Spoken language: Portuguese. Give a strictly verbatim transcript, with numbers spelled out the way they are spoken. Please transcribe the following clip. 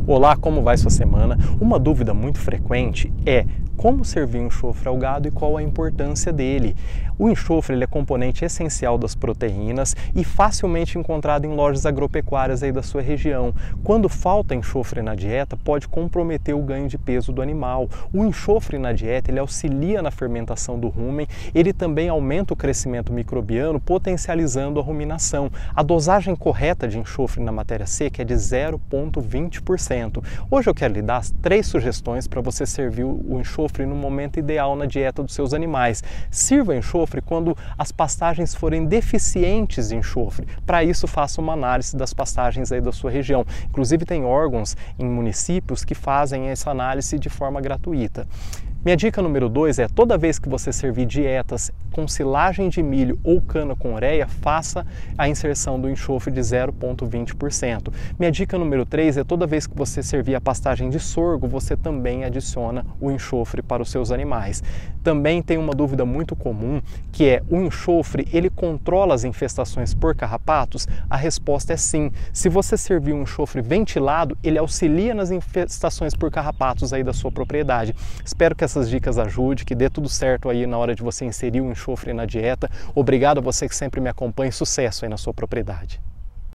Olá, como vai sua semana? Uma dúvida muito frequente é como servir enxofre ao gado e qual a importância dele. O enxofre ele é componente essencial das proteínas e facilmente encontrado em lojas agropecuárias aí da sua região. Quando falta enxofre na dieta, pode comprometer o ganho de peso do animal. O enxofre na dieta ele auxilia na fermentação do rumen, ele também aumenta o crescimento microbiano, potencializando a ruminação. A dosagem correta de enxofre na matéria seca é de zero vírgula vinte por cento. Hoje eu quero lhe dar três sugestões para você servir o enxofre no momento ideal na dieta dos seus animais. Sirva enxofre quando as pastagens forem deficientes de enxofre. Para isso, faça uma análise das pastagens aí da sua região. Inclusive, tem órgãos em municípios que fazem essa análise de forma gratuita. Minha dica número dois é, toda vez que você servir dietas com silagem de milho ou cana com ureia, faça a inserção do enxofre de zero vírgula vinte por cento. Minha dica número três é, toda vez que você servir a pastagem de sorgo, você também adiciona o enxofre para os seus animais. Também tem uma dúvida muito comum, que é, o enxofre, ele controla as infestações por carrapatos? A resposta é sim. Se você servir um enxofre ventilado, ele auxilia nas infestações por carrapatos aí da sua propriedade. Espero que essa essas dicas ajude, que dê tudo certo aí na hora de você inserir o enxofre na dieta. Obrigado a você que sempre me acompanha e sucesso aí na sua propriedade.